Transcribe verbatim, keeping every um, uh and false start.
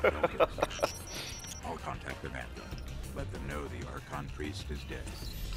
Don't get scared. I'll contact the Vanguard. Let them know the Archon Priest is dead.